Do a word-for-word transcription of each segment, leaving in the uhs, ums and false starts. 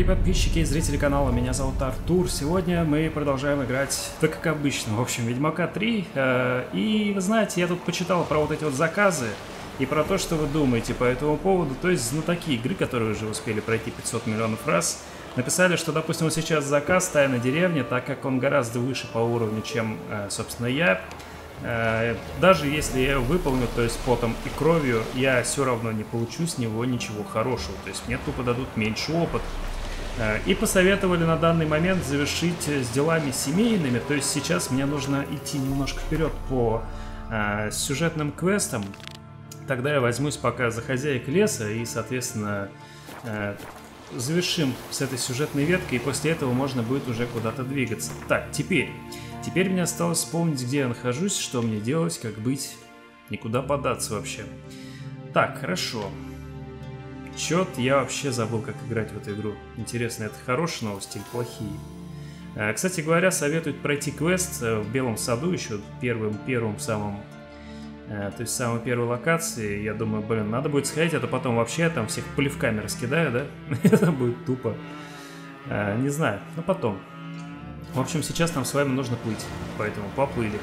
дорогие подписчики и зрители канала, меня зовут Артур. Сегодня мы продолжаем играть, так как обычно, в общем, Ведьмака три. И вы знаете, я тут почитал про вот эти вот заказы и про то, что вы думаете по этому поводу. То есть знатоки игры, которые уже успели пройти пятьсот миллионов раз, написали, что, допустим, вот сейчас заказ «Тайна деревни», так как он гораздо выше по уровню, чем, собственно, я. Даже если я его выполню, то есть потом и кровью, я все равно не получу с него ничего хорошего. То есть мне тупо дадут меньше опыта. И посоветовали на данный момент завершить с делами семейными. То есть сейчас мне нужно идти немножко вперед по э, сюжетным квестам. Тогда я возьмусь пока за хозяек леса и, соответственно, э, завершим с этой сюжетной веткой. И после этого можно будет уже куда-то двигаться. Так, теперь... Теперь мне осталось вспомнить, где я нахожусь, что мне делать, как быть, никуда податься вообще. Так, хорошо. Чёт, я вообще забыл, как играть в эту игру. Интересно, это хорошие новости или плохие? Кстати говоря, советуют пройти квест в Белом саду, еще первым, первым самым, то есть самой первой локации. Я думаю, блин, надо будет сходить, а то потом вообще там всех плевками раскидаю, да? Это будет тупо. Не знаю, но потом. В общем, сейчас нам с вами нужно плыть, поэтому поплыли.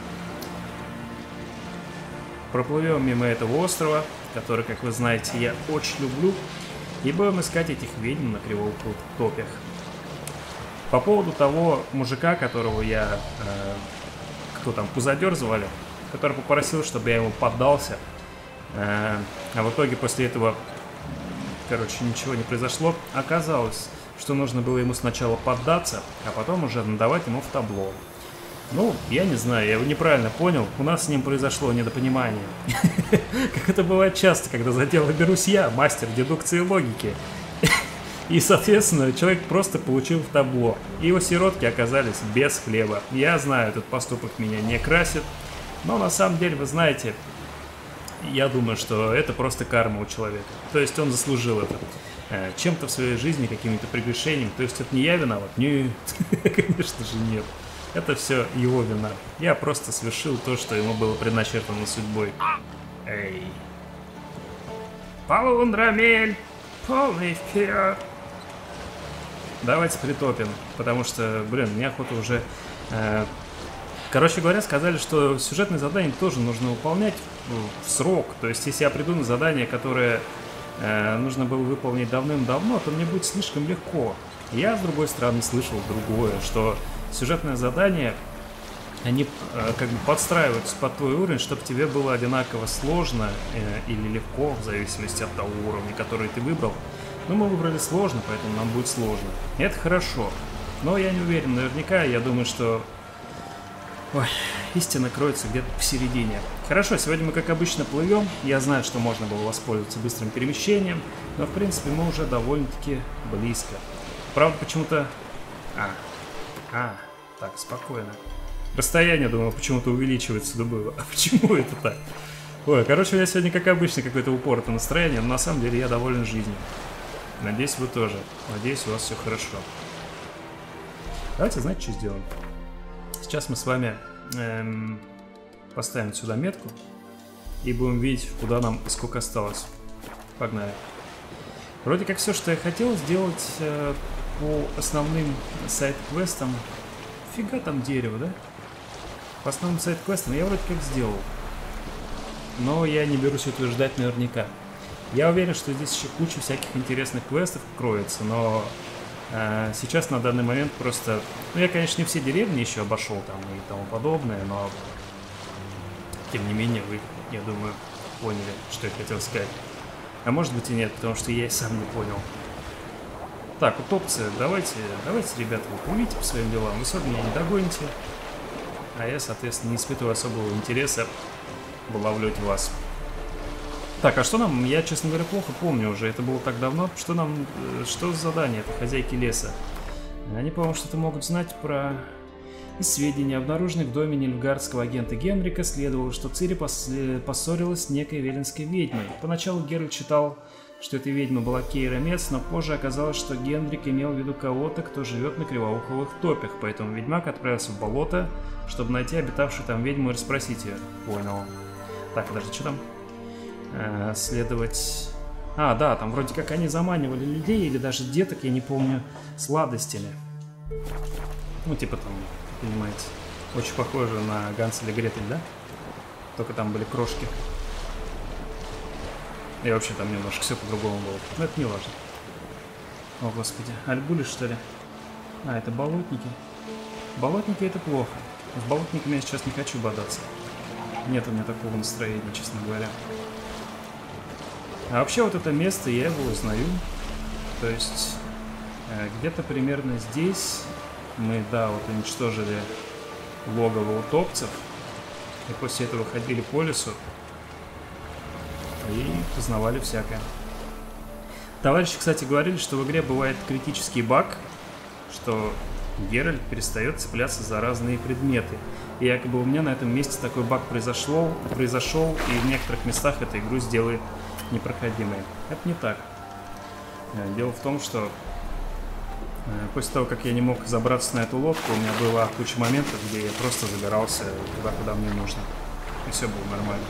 Проплывем мимо этого острова, который, как вы знаете, я очень люблю, и будем искать этих ведьм на кривых топях. По поводу того мужика, которого я, э, кто там, Пузодер звали, который попросил, чтобы я ему поддался, э, а в итоге после этого, короче, ничего не произошло, оказалось, что нужно было ему сначала поддаться, а потом уже надавать ему в табло. Ну, я не знаю, я его неправильно понял, у нас с ним произошло недопонимание. Как это бывает часто, когда за дело берусь я, мастер дедукции и логики. И, соответственно, человек просто получил в табло. И его сиротки оказались без хлеба. Я знаю, этот поступок меня не красит, но на самом деле, вы знаете, я думаю, что это просто карма у человека. То есть он заслужил это. Чем-то в своей жизни, какими-то прегрешениями. То есть это не я виноват? Нет, конечно же нет. Это все его вина. Я просто совершил то, что ему было предначертано судьбой. Эй. Полундрамель, полный вперед. Давайте притопим, потому что, блин, мне охота уже... Э, короче говоря, сказали, что сюжетные задания тоже нужно выполнять в, в срок. То есть если я приду на задание, которое... нужно было выполнить давным-давно, то мне будет слишком легко. Я, с другой стороны, слышал другое, что сюжетные задания, они э, как бы подстраиваются под твой уровень, чтобы тебе было одинаково сложно э, или легко, в зависимости от того уровня, который ты выбрал. Но мы выбрали сложно, поэтому нам будет сложно. И это хорошо. Но я не уверен, наверняка, я думаю, что... Ой, истина кроется где-то посередине. Хорошо, сегодня мы, как обычно, плывем. Я знаю, что можно было воспользоваться быстрым перемещением, но, в принципе, мы уже довольно-таки близко. Правда, почему-то... А, а, так, спокойно. Расстояние, думаю, почему-то увеличивается до было. А почему это так? Ой, короче, у меня сегодня, как обычно, какое-то упоротое настроение, но на самом деле я доволен жизнью. Надеюсь, вы тоже. Надеюсь, у вас все хорошо. Давайте, знаете, что сделаем? Сейчас мы с вами эм, поставим сюда метку и будем видеть, куда нам и сколько осталось. Погнали. Вроде как все, что я хотел сделать э, по основным сайт-квестам. Фига там дерево, да? По основным сайт-квестам я вроде как сделал. Но я не берусь утверждать наверняка. Я уверен, что здесь еще куча всяких интересных квестов кроется, но... Сейчас на данный момент просто... Ну, я, конечно, не все деревни еще обошел там и тому подобное, но... Тем не менее, вы, я думаю, поняли, что я хотел сказать. А может быть и нет, потому что я и сам не понял. Так, утопцы, давайте, давайте, ребята, вы плывите по своим делам. Вы особо меня не догоните. А я, соответственно, не испытываю особого интереса вылавливать вас. Так, а что нам, я, честно говоря, плохо помню уже, это было так давно, что нам, что за задание, это хозяйки леса? Они, по-моему, что-то могут знать про... Из сведений, обнаруженных в доме нильфгардского агента Генрика, следовало, что Цири пос... поссорилась с некой веленской ведьмой. Поначалу Геральт считал, что эта ведьма была Кейра Мец, но позже оказалось, что Генрик имел в виду кого-то, кто живет на кривоуховых топях, поэтому ведьмак отправился в болото, чтобы найти обитавшую там ведьму и расспросить ее. Понял. Так, подожди, что там? Следовать А, да, там вроде как они заманивали людей или даже деток, я не помню, сладостями. Ну, типа там, понимаете, очень похоже на Ганс или Гретель, да? Только там были крошки. И вообще там немножко все по-другому было. Но это не важно. О, господи. Альгули, что ли? А, это болотники. Болотники — это плохо. С болотниками я сейчас не хочу бодаться. Нет у меня такого настроения, честно говоря. А вообще вот это место, я его узнаю. То есть э, где-то примерно здесь мы, да, вот уничтожили логово утопцев. И после этого ходили по лесу и познавали всякое. Товарищи, кстати, говорили, что в игре бывает критический баг, что Геральт перестает цепляться за разные предметы. И якобы у меня на этом месте такой баг произошел, произошел, и в некоторых местах эту игру сделает непроходимой. Это не так. Дело в том, что после того, как я не мог забраться на эту лодку, у меня была куча моментов, где я просто забирался туда, куда мне нужно. И все было нормально.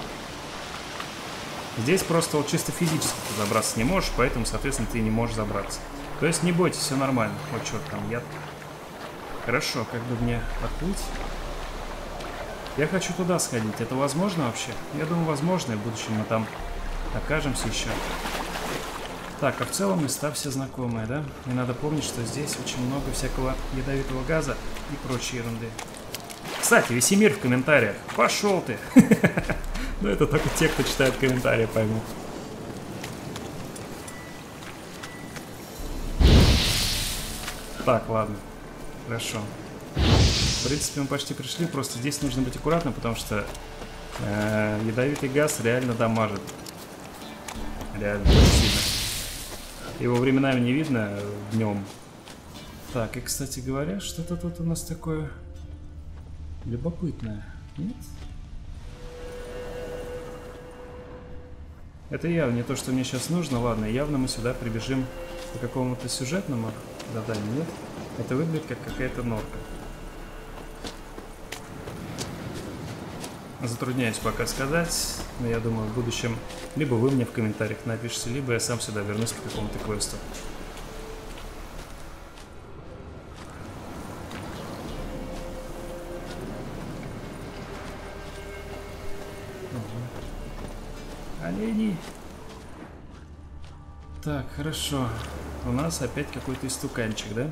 Здесь просто вот чисто физически ты забраться не можешь, поэтому, соответственно, ты не можешь забраться. То есть не бойтесь, все нормально. Вот что там, яд. Хорошо, как бы мне отплыть? Я хочу туда сходить. Это возможно вообще? Я думаю, возможно, и в будущем мы там окажемся еще. Так, а в целом места все знакомые, да? И надо помнить, что здесь очень много всякого ядовитого газа и прочей ерунды. Кстати, Весемир в комментариях. Пошел ты! Ну, это только те, кто читает комментарии, поймут. Так, ладно. Хорошо. В принципе, мы почти пришли, просто здесь нужно быть аккуратным, потому что э, ядовитый газ реально дамажит. Реально очень сильно. Его временами не видно днем. Так, и, кстати говоря, что-то тут у нас такое любопытное. Нет? Это явно не то, что мне сейчас нужно. Ладно, явно мы сюда прибежим по какому-то сюжетному заданию. Нет? Это выглядит как какая-то норка. Затрудняюсь пока сказать, но я думаю, в будущем либо вы мне в комментариях напишите, либо я сам сюда вернусь по какому-то квесту. Угу. Олени! Так, хорошо. У нас опять какой-то истуканчик, да?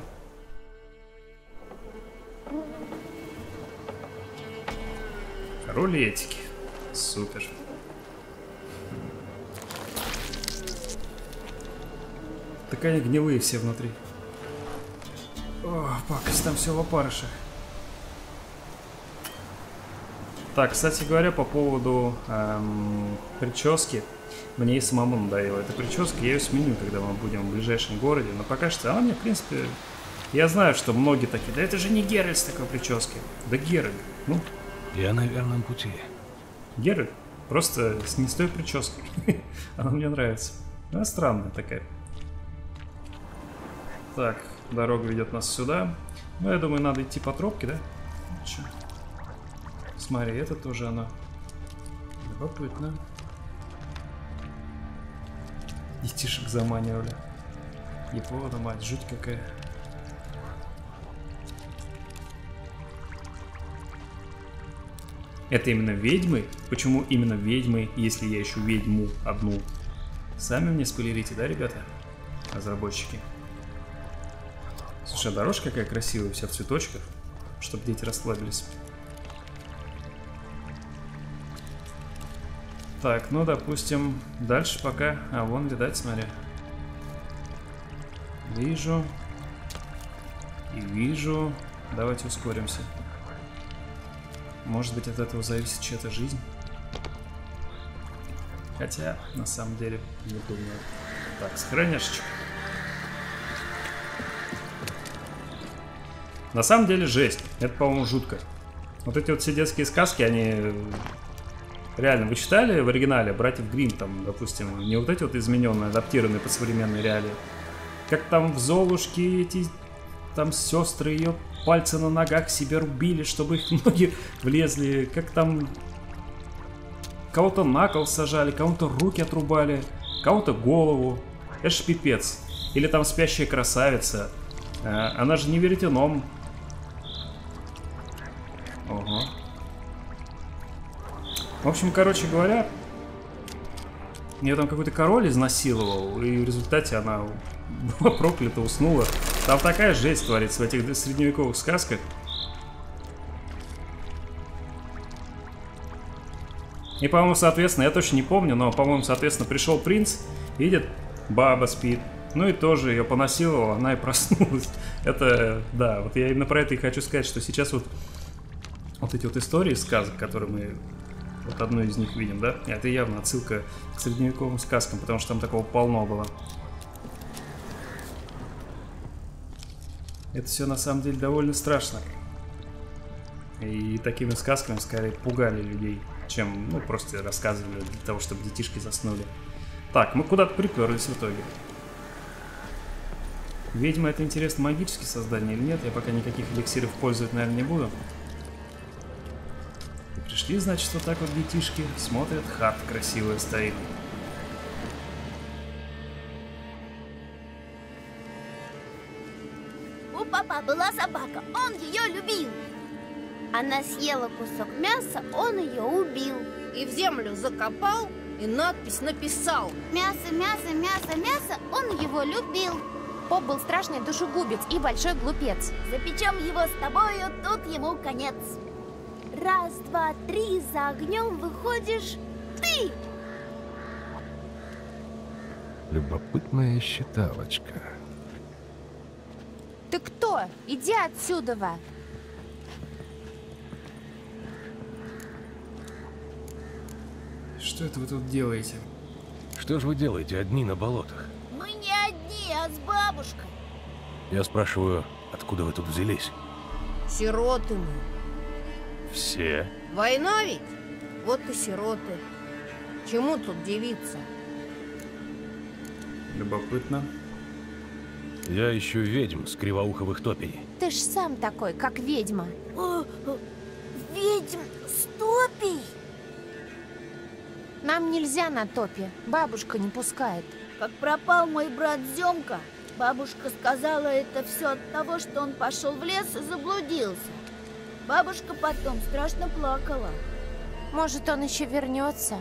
Рулетики. Супер. Так они гнилые все внутри. О, пакость, там все в опарышах. Так, кстати говоря, по поводу эм, прически. Мне и самому надоело эта прическа. Я ее сменю, когда мы будем в ближайшем городе. Но пока что она мне, в принципе... Я знаю, что многие такие, да это же не Геральт с такой прической. Да Геральт, ну... Я на верном пути. Геральт, просто с не с той прической. Она мне нравится. Она странная такая. Так, дорога ведет нас сюда. Ну, я думаю, надо идти по тропке, да? Че? Смотри, это тоже она. Любопытно. Детишек заманивали. Япона, мать, жуть какая. Это именно ведьмы? Почему именно ведьмы, если я ищу ведьму одну? Сами мне спойлерите, да, ребята? Разработчики. Слушай, а дорожка какая красивая, вся в цветочках, чтобы дети расслабились. Так, ну, допустим, дальше пока... А, вон, видать, смотри. Вижу. И вижу. Давайте ускоримся. Может быть, от этого зависит чья-то жизнь. Хотя, на самом деле, не думаю. Так, сохраняшечка. На самом деле, жесть. Это, по-моему, жутко. Вот эти вот все детские сказки, они... Реально, вы читали в оригинале «Братьев Гримм», там, допустим, не вот эти вот измененные, адаптированные под современные реалии. Как там в Золушке эти... Там сестры ее пальцы на ногах себе рубили, чтобы их ноги влезли. Как там... Кого-то на кол сажали, кому-то руки отрубали. кого-то голову. Это ж пипец. Или там спящая красавица. А, она же не веретеном. Ого. В общем, короче говоря, ее там какой-то король изнасиловал, и в результате она была проклята, уснула. Там такая жесть творится в этих средневековых сказках. И, по-моему, соответственно, я точно не помню, но, по-моему, соответственно, пришел принц, видит, баба спит, ну и тоже ее понасиловал, она и проснулась. Это, да, вот я именно про это и хочу сказать, что сейчас вот, вот эти вот истории сказок, которые мы, вот одну из них видим, да, это явно отсылка к средневековым сказкам, потому что там такого полно было. Это все на самом деле довольно страшно. И такими сказками скорее пугали людей, чем, ну, просто рассказывали для того, чтобы детишки заснули. Так, мы куда-то приперлись в итоге. Видимо, это интересно, магические создания или нет. Я пока никаких эликсиров пользовать, наверное, не буду. Пришли, значит, вот так вот детишки. Смотрят, хат красивая стоит. У папа была собака, он ее любил. Она съела кусок мяса, он ее убил. И в землю закопал, и надпись написал. Мясо, мясо, мясо, мясо, он его любил. Поп был страшный душегубец и большой глупец. Запечем его с тобою, тут ему конец. Раз, два, три, за огнем выходишь ты. Любопытная считалочка. Ты кто? Иди отсюда! Ва. Что это вы тут делаете? Что же вы делаете одни на болотах? Мы не одни, а с бабушкой. Я спрашиваю, откуда вы тут взялись? Сироты мы. Все? Война ведь? Вот и сироты. Чему тут девиться? Любопытно. Я ищу ведьм с кривоуховых топий. Ты ж сам такой, как ведьма. О, ведьм с топий. Нам нельзя на топе. Бабушка не пускает. Как пропал мой брат Зёмка, бабушка сказала, это все от того, что он пошел в лес и заблудился. Бабушка потом страшно плакала. Может, он еще вернется?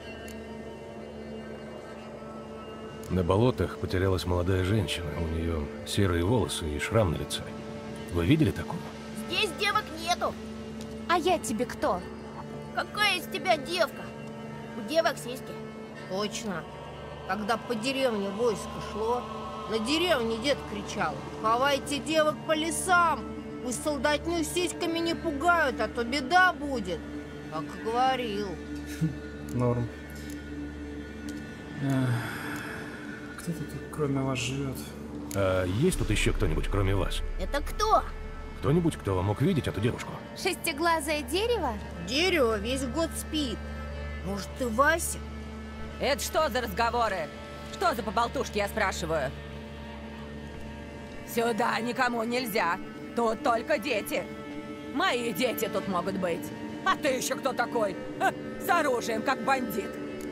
На болотах потерялась молодая женщина. У нее серые волосы и шрам на лице. Вы видели такую? Здесь девок нету. А я тебе кто? Какая из тебя девка? У девок сиськи. Точно. Когда по деревне войско шло, на деревне дед кричал: «Ховайте девок по лесам! Пусть солдатню сиськами не пугают, а то беда будет!» Как и говорил. Норм. Кто-то тут кроме вас живет? А есть тут еще кто-нибудь, кроме вас? Это кто? Кто-нибудь, кто мог видеть эту девушку? Шестиглазое дерево? Дерево весь год спит. Может, ты Вася? Это что за разговоры? Что за поболтушки, я спрашиваю? Сюда никому нельзя. Тут только дети. Мои дети тут могут быть. А ты еще кто такой? Ха, с оружием, как бандит.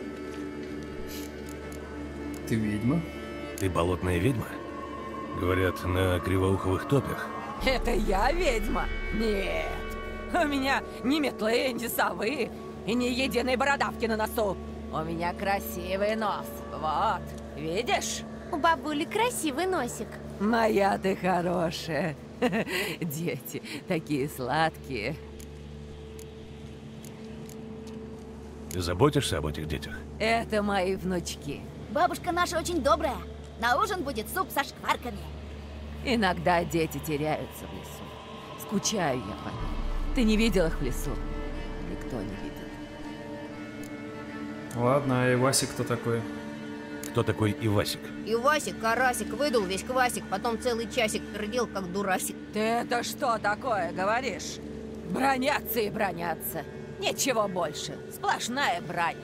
Ты ведьма? Ты болотная ведьма? Говорят, на кривоуховых топях. Это я ведьма? Нет. У меня ни метлы, ни совы и ни единой бородавки на носу. У меня красивый нос. Вот, видишь? У бабули красивый носик. Моя ты хорошая. Дети такие сладкие. Ты заботишься об этих детях? Это мои внучки. Бабушка наша очень добрая. На ужин будет суп со шкварками. Иногда дети теряются в лесу. Скучаю я по ним. Ты не видел их в лесу? Никто не видел. Ладно, а Ивасик кто такой? Кто такой Ивасик? И Васик, карасик, выдал весь квасик, потом целый часик пердел, как дурасик. Ты это что такое говоришь? Бронятся и бронятся. Ничего больше. Сплошная брань.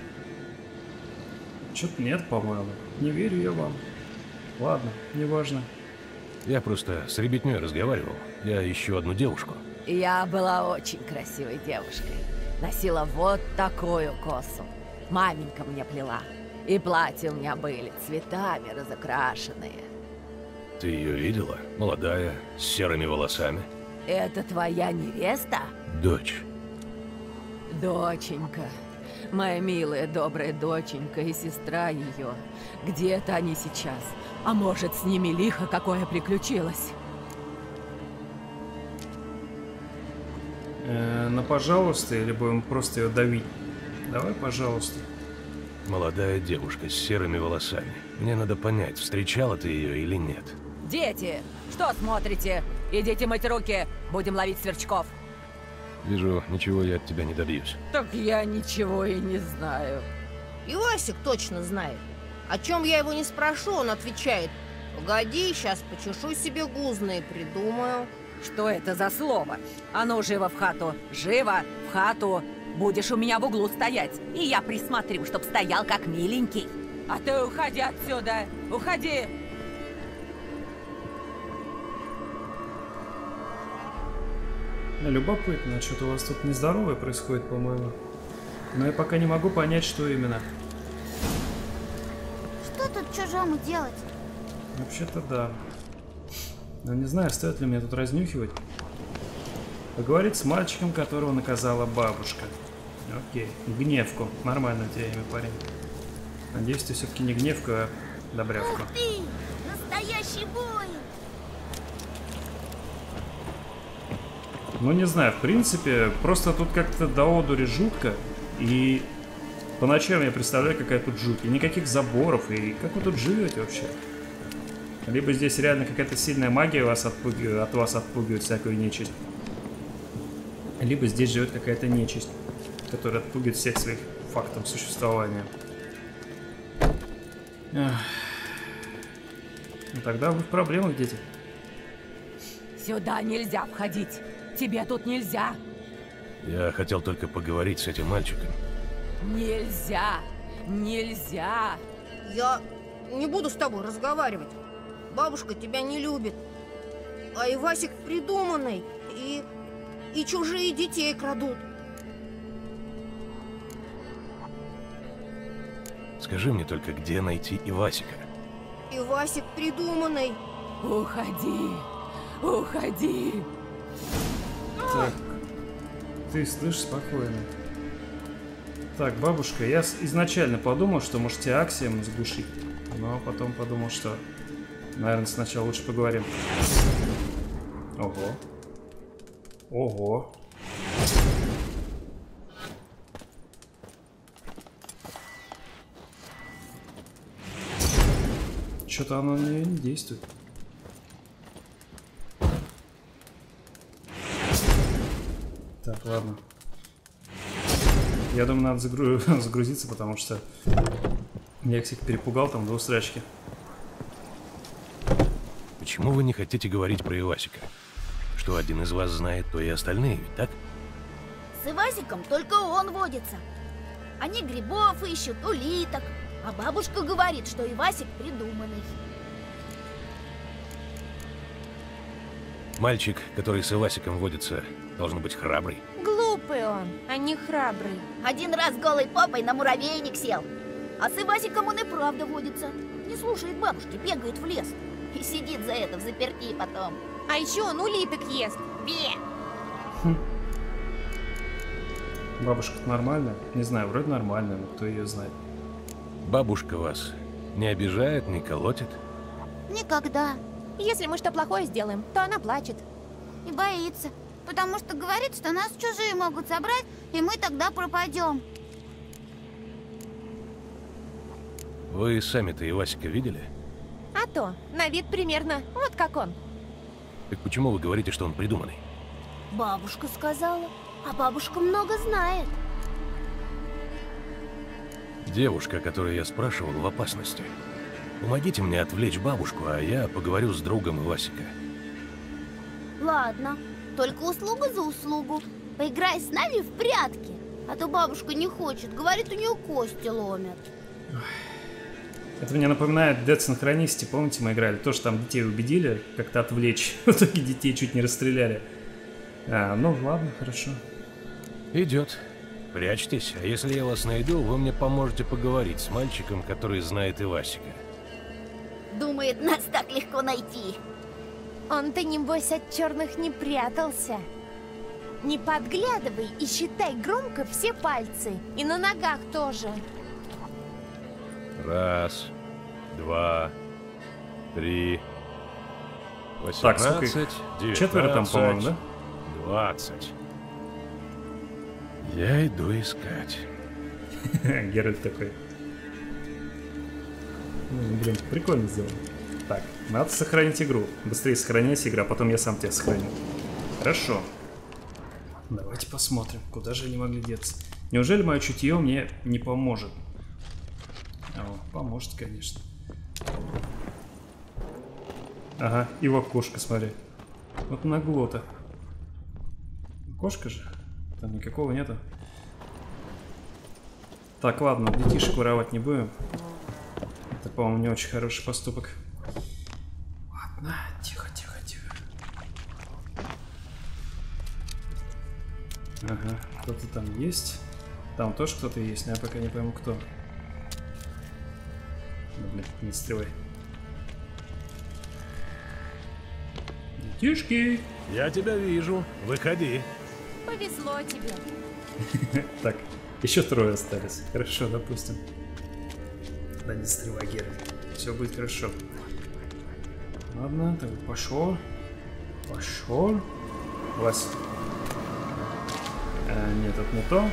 Чё-то нет, по-моему. Не верю я вам. Ладно, неважно. Я просто с ребятней разговаривал. Я ищу одну девушку. Я была очень красивой девушкой. Носила вот такую косу. Маменька мне плела. И платья у меня были цветами разукрашенные. Ты ее видела? Молодая, с серыми волосами. Это твоя невеста? Дочь. Доченька. Моя милая, добрая доченька и сестра ее. Где-то они сейчас. А может, с ними лихо какое приключилось? Э, ну, пожалуйста, или будем просто ее давить? Давай, пожалуйста. Молодая девушка с серыми волосами. Мне надо понять, встречала ты ее или нет. Дети, что смотрите? Идите мыть руки, будем ловить сверчков. Вижу, ничего я от тебя не добьюсь. Так я ничего и не знаю. И Васик точно знает. О чем я его не спрошу, он отвечает: погоди, сейчас почешу себе гузные, придумаю. Что это за слово? А ну, живо в хату! Живо в хату! Будешь у меня в углу стоять, и я присмотрю, чтоб стоял как миленький. А ты уходи отсюда! Уходи! Любопытно, что-то у вас тут нездоровое происходит, по-моему. Но я пока не могу понять, что именно. Что тут чужому делать? Вообще-то да. Но не знаю, стоит ли мне тут разнюхивать. Поговорить с мальчиком, которого наказала бабушка. Окей. Гневку. Нормально у тебя имя, парень. Надеюсь, ты все-таки не Гневка, а Добрявка. Ух ты! Настоящий бой! Ну, не знаю, в принципе, просто тут как-то до одури жутко. И по ночам я представляю, какая тут жуть. И никаких заборов. И как вы тут живете вообще? Либо здесь реально какая-то сильная магия вас отпугивает, от вас отпугивает всякую нечисть. Либо здесь живет какая-то нечисть, которая отпугивает всех своих фактом существования. Эх. Ну тогда вы в проблемах, дети. Сюда нельзя входить. Тебе тут нельзя. Я хотел только поговорить с этим мальчиком. Нельзя. Нельзя. Я не буду с тобой разговаривать. Бабушка тебя не любит. А и Васик придуманный. И, и чужие детей крадут. Скажи мне только, где найти Ивасика? И Васик придуманный. Уходи. Уходи. Так, ты слышишь, спокойно. Так, бабушка, я изначально подумал, что может тебя Аксием сглушить. Но потом подумал, что, наверное, сначала лучше поговорим. Ого. Ого. Что-то оно не, не действует. Так, ладно. Я думаю, надо загру... загрузиться, потому что я всех перепугал там до усрачки. Почему вы не хотите говорить про Ивасика? Что один из вас знает, то и остальные, ведь так? С Ивасиком только он водится. Они грибов ищут, улиток. А бабушка говорит, что Ивасик придуманный. Мальчик, который с Ивасиком водится, должен быть храбрый. Глупый он, а не храбрый. Один раз голой попой на муравейник сел. А с Ивасиком он и правда водится. Не слушает бабушки, бегает в лес. И сидит за это в заперти потом. А еще он улиток ест. Бе! Хм. Бабушка-то нормальная? Не знаю, вроде нормальная, но кто ее знает. Бабушка вас не обижает, не колотит? Никогда. Если мы что плохое сделаем, то она плачет. И боится. Потому что говорит, что нас чужие могут собрать, и мы тогда пропадем. Вы сами-то Ивасика видели? А то, на вид примерно вот как он. Так почему вы говорите, что он придуманный? Бабушка сказала. А бабушка много знает. Девушка, о которой я спрашивал, в опасности. Помогите мне отвлечь бабушку, а я поговорю с другом Ивасика. Ладно, только услуга за услугу. Поиграй с нами в прятки. А то бабушка не хочет, говорит, у нее кости ломят. Это мне напоминает Dead Synchronicity, помните, мы играли? Тоже там детей убедили как-то отвлечь. В итоге детей чуть не расстреляли. А, ну ладно, хорошо. Идет. Прячьтесь, а если я вас найду, вы мне поможете поговорить с мальчиком, который знает Ивасика. Думает, нас так легко найти. Он-то, небось, от черных не прятался. Не подглядывай и считай громко все пальцы. И на ногах тоже. Раз, два, три, Так, сколько их? восемнадцать, девятнадцать, Четверо там, по-моему, да? двадцать. Я иду искать. Геральт такой. Ну, блин, прикольно сделано. Так, надо сохранить игру. Быстрее сохраняйся игра, потом я сам тебя сохраню. Хорошо. Давайте посмотрим, куда же они могли деться. Неужели мое чутье мне не поможет? О, поможет, конечно. Ага, и в окошко, смотри. Вот нагло-то. Окошко же. Там никакого нету. Так, ладно, детишек воровать не будем. Это, по-моему, не очень хороший поступок. Ладно, тихо, тихо, тихо. Ага, кто-то там есть. Там тоже кто-то есть, но я пока не пойму, кто. Ну, блин, не стреляй. Детишки! Я тебя вижу. Выходи. Повезло тебе. Так, еще трое остались. Хорошо, допустим. Да не стреляй, Геральт. Все будет хорошо. Ладно, так, пошел. Пошел. Вась. А, нет, это не то.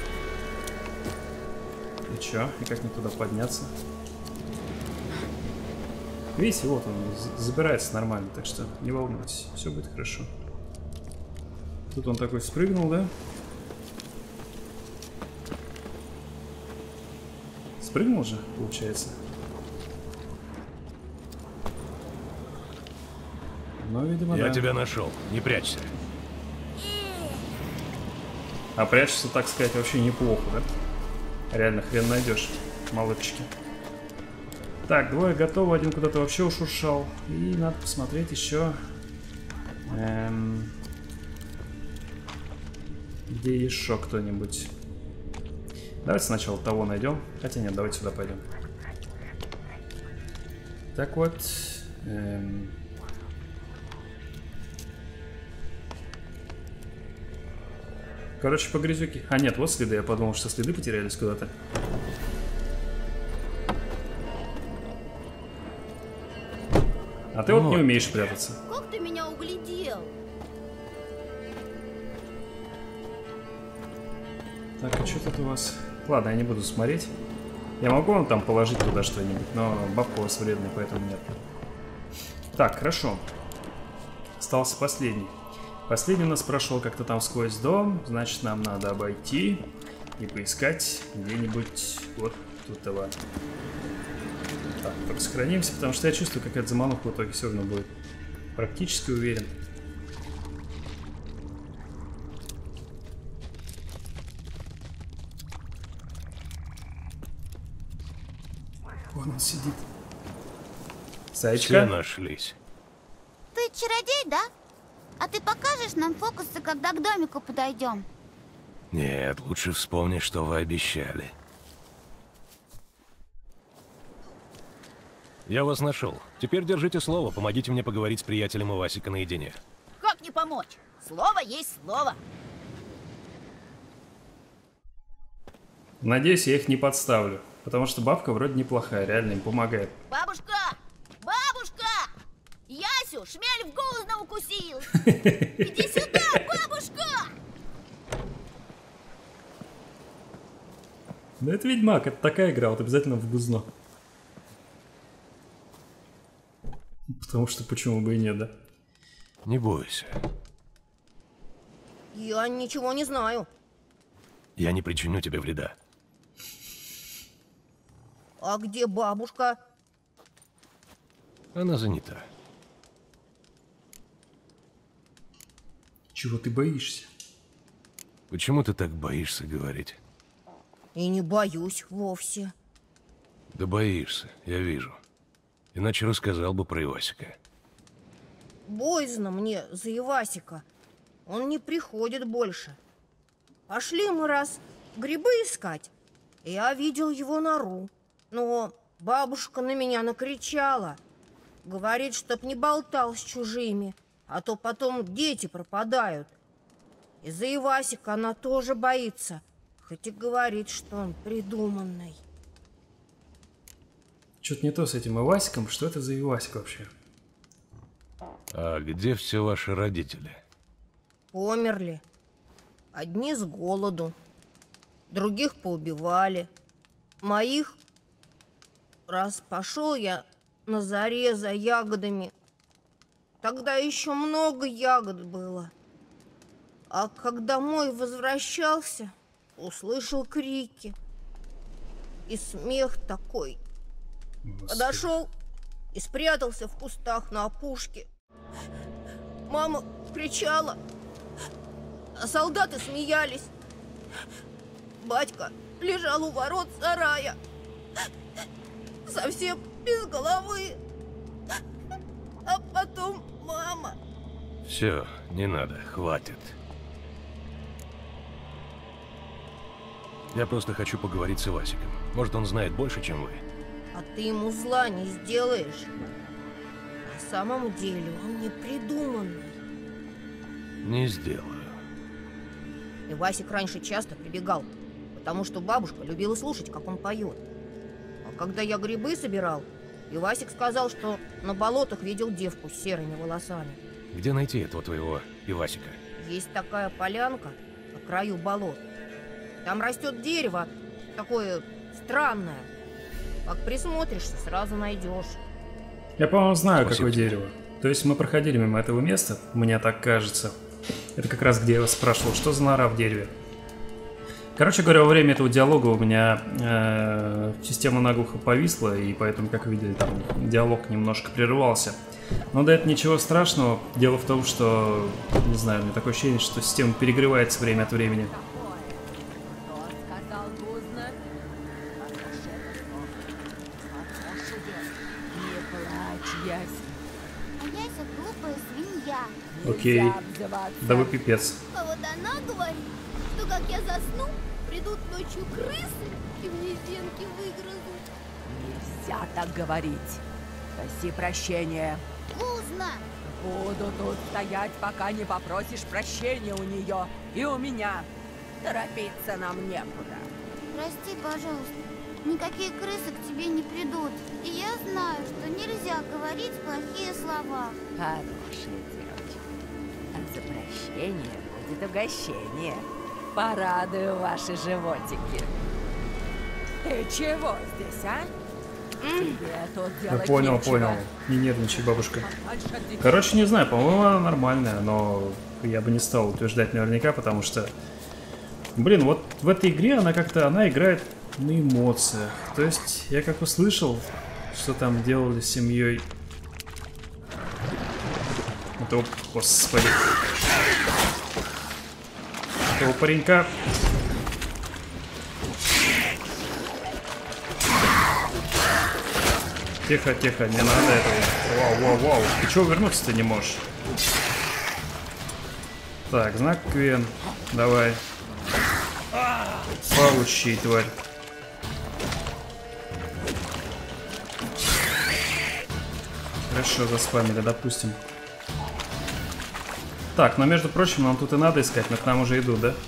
И чё? И как мне туда подняться? Видите, вот он забирается нормально, так что не волнуйтесь, все будет хорошо. Тут он такой спрыгнул, да? Спрыгнул же, получается. Ну, видимо, Я да. тебя нашел. Не прячься. А прячешься, так сказать, вообще неплохо, да? Реально хрен найдешь, молодчики. Так, двое готовы, один куда-то вообще ушуршал. И надо посмотреть еще, эм, где еще кто-нибудь. Давайте сначала того найдем. Хотя нет, давайте сюда пойдем. Так вот. Эм... Короче, по грязюке. А нет, вот следы. Я подумал, что следы потерялись куда-то. А ты вот не умеешь прятаться. Как ты меня углядел? Так, а что тут у вас? Ладно, я не буду смотреть. Я могу вам там положить туда что-нибудь, но бабка у вас вредная, поэтому нет. Так, хорошо. Остался последний. Последний у нас прошел как-то там сквозь дом. Значит, нам надо обойти и поискать где-нибудь вот тут его. Так, только сохранимся, потому что я чувствую, какая-то замануха в итоге все равно будет. Практически уверен. Вон он сидит. Саечка. Все нашлись. Ты чародей, да? А ты покажешь нам фокусы, когда к домику подойдем? Нет, лучше вспомни, что вы обещали. Я вас нашел. Теперь держите слово, помогите мне поговорить с приятелем Ивасика наедине. Как не помочь? Слово есть слово. Надеюсь, я их не подставлю. Потому что бабка вроде неплохая, реально им помогает. Бабушка! Бабушка! Ясю, шмель в гузно укусил! Иди сюда, бабушка! Ну это Ведьмак, это такая игра, вот обязательно в гузно. Потому что почему бы и нет, да? Не бойся. Я ничего не знаю. Я не причиню тебе вреда. А где бабушка? Она занята. Чего ты боишься? Почему ты так боишься говорить? И не боюсь вовсе. Да боишься, я вижу. Иначе рассказал бы про Ивасика. Боязно мне за Ивасика. Он не приходит больше. Пошли мы раз грибы искать. Я видел его нору, но бабушка на меня накричала. Говорит, чтоб не болтал с чужими, а то потом дети пропадают. И за Ивасика она тоже боится, хоть и говорит, что он придуманный. Что-то не то с этим Ивасиком. Что это за Ивасик вообще? А где все ваши родители? Померли. Одни с голоду, других поубивали. Моих, раз пошел я на заре за ягодами, тогда еще много ягод было. А когда мой возвращался, услышал крики и смех такой. Господи. Подошел и спрятался в кустах на опушке. Мама кричала, а солдаты смеялись. Батька лежал у ворот сарая, совсем без головы. А потом мама... Все, не надо, хватит. Я просто хочу поговорить с Ивасиком. Может, он знает больше, чем вы. А ты ему зла не сделаешь. На самом деле он не придуманный. Не сделаю. Ивасик раньше часто прибегал, потому что бабушка любила слушать, как он поет. А когда я грибы собирал, Ивасик сказал, что на болотах видел девку с серыми волосами. Где найти этого твоего Ивасика? Есть такая полянка на краю болот. Там растет дерево, такое странное. Как присмотришься, сразу найдешь. Я, по-моему, знаю, Спасибо. какое дерево. То есть мы проходили мимо этого места, мне так кажется. Это как раз где я вас спрашивал, что за нора в дереве. Короче говоря, во время этого диалога у меня э, система наглухо повисла, и поэтому, как вы видели, там диалог немножко прерывался. Но да, это ничего страшного. Дело в том, что, не знаю, у меня такое ощущение, что система перегревается время от времени. Кто сказал гузно? Не плачь, Яся. А Яся глупая свинья. Окей. Нельзя обзываться. Да вы пипец. А вот она говорит, что как я засну, придут ночью крысы и мне стенки выгрызут. Нельзя так говорить. Проси прощения. Поздно. Буду тут стоять, пока не попросишь прощения у нее и у меня. Торопиться нам некуда. Прости, пожалуйста. Никакие крысы к тебе не придут. И я знаю, что нельзя говорить плохие слова. Хорошая девочка. А за прощение будет угощение. Порадую ваши животики. Ты чего здесь, а? Тебе тут Я делать понял, нечего. понял. Не нервничай, бабушка. Подальше от детей. Короче, не знаю, по-моему, она нормальная, но я бы не стал утверждать наверняка, потому что, блин, вот в этой игре она как-то, она играет на эмоциях. То есть, я как услышал, что там делали с семьей этого, господи, этого паренька. Тихо, тихо, не надо этого. Вау, вау, вау. Ты чего вернуться-то не можешь? Так, знак Квен. Давай. Получи, тварь. Хорошо, заспамили, допустим. Так, но между прочим, нам тут и надо искать, но к нам уже идут, да?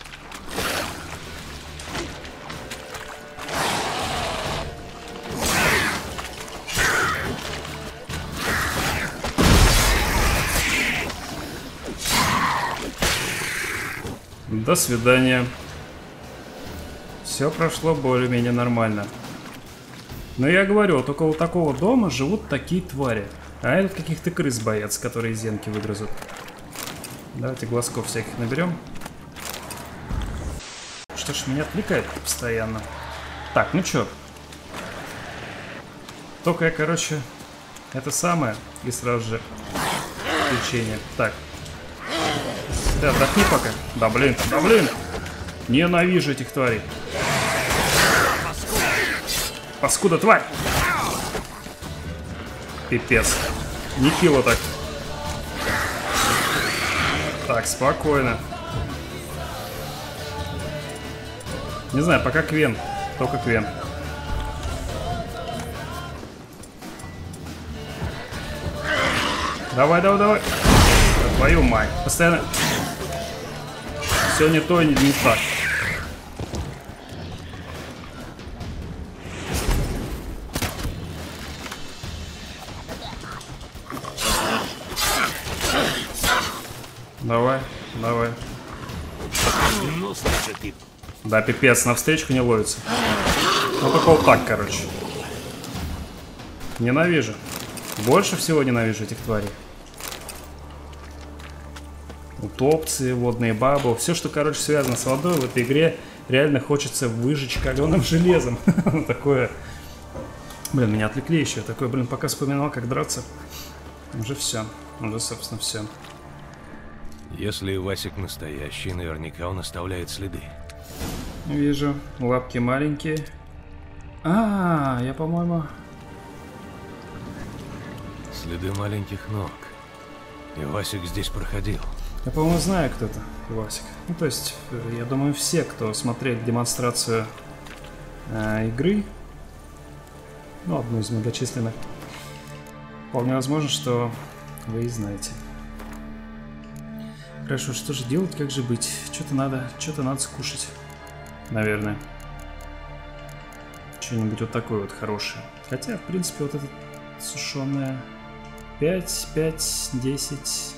До свидания. Все прошло более-менее нормально. Но я говорю, вот около такого дома живут такие твари. А этот каких-то крыс боятся, которые зенки выгрызут. Давайте глазков всяких наберем. Что ж, меня отвлекает постоянно. Так, ну чё. Только я, короче, это самое. И сразу же включение. Так. Ты отдохни пока. Да блин, да блин. Ненавижу этих тварей. Паскуда, тварь. Пипец. Нехило так. Так, спокойно. Не знаю, пока Квен. Только Квен. Давай, давай, давай. Твою мать. Постоянно. Все не то, не, не так. Давай, давай. Да, пипец, на встречку не ловится. Ну, только вот так, короче. Ненавижу. Больше всего ненавижу этих тварей. Утопцы, водные бабы. Все, что, короче, связано с водой в этой игре, реально хочется выжечь каленым железом. Такое. Блин, меня отвлекли еще. Такое, блин, пока вспоминал, как драться. Уже все. Уже, собственно, все. Если Васик настоящий, наверняка он оставляет следы. Вижу. Лапки маленькие. А, я, по-моему... Следы маленьких ног. И Васик здесь проходил. Я, по-моему, знаю, кто это, Васик. Ну, то есть, я думаю, все, кто смотрели демонстрацию э, игры, ну, одну из многочисленных, вполне возможно, что вы и знаете. Хорошо, что же делать, как же быть? Что-то надо, что-то надо скушать, наверное. Что-нибудь вот такое вот хорошее. Хотя, в принципе, вот это сушеное пять, пять, десять...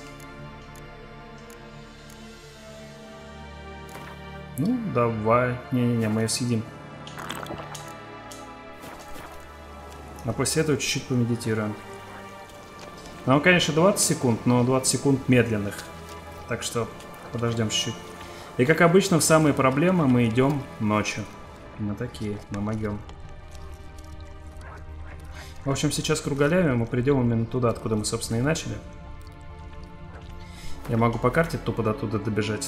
Ну, давай. Не-не-не, мы ее съедим. А после этого чуть-чуть помедитируем. Нам, конечно, двадцать секунд, но двадцать секунд медленных. Так что подождем чуть-чуть. И как обычно, в самые проблемы мы идем ночью. Мы такие, мы могем. В общем, сейчас кругалями мы придем именно туда, откуда мы, собственно, и начали. Я могу по карте тупо до туда добежать.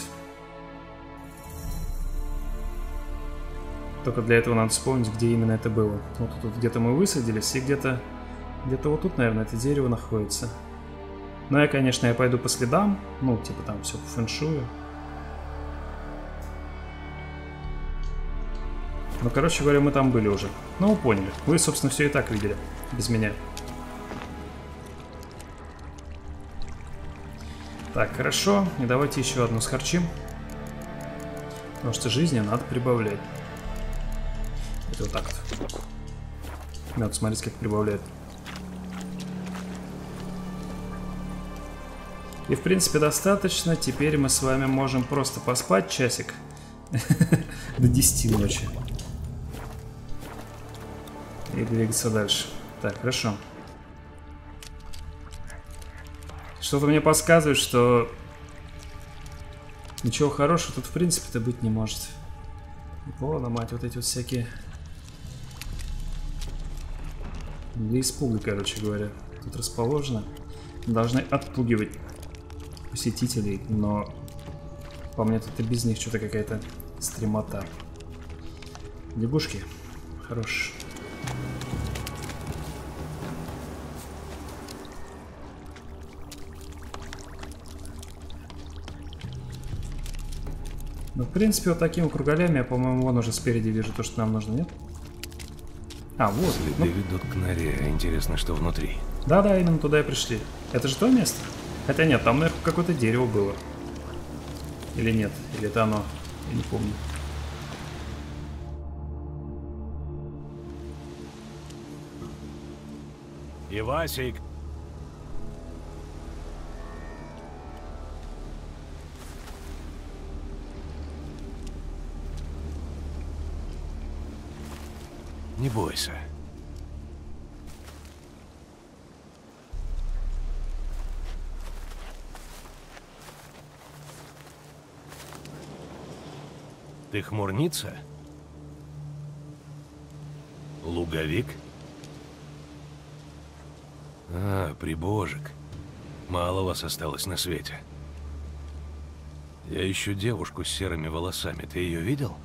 Только для этого надо вспомнить, где именно это было. Вот тут где-то мы высадились, и где-то где-то вот тут, наверное, это дерево находится. Но я, конечно, я пойду по следам. Ну, типа там все по фэншую. Ну, короче говоря, мы там были уже. Ну, вы поняли. Вы, собственно, все и так видели. Без меня. Так, хорошо. И давайте еще одну схарчим. Потому что жизни надо прибавлять. Это вот так вот. Надо смотреть, как прибавляет. И, в принципе, достаточно. Теперь мы с вами можем просто поспать часик. До десяти ночи. И двигаться дальше. Так, хорошо. Что-то мне подсказывает, что ничего хорошего тут, в принципе-то, быть не может. Вон, мать, вот эти вот всякие... Для испуга, короче говоря. Тут расположено. Должны отпугивать посетителей, но по мне тут и без них что-то какая-то стремота. Лягушки. Хорош. Ну, в принципе, вот такими кругалями я, по-моему, вон уже спереди вижу то, что нам нужно, нет? А, вот. Следы ну... ведут к норе. Интересно, что внутри. Да-да, именно туда и пришли. Это же то место? Хотя нет, там, наверное, какое-то дерево было. Или нет? Или это оно? Я не помню. Ивасик! Не бойся. Ты хмурница? Луговик? А, прибожик. Мало вас осталось на свете. Я ищу девушку с серыми волосами. Ты ее видел?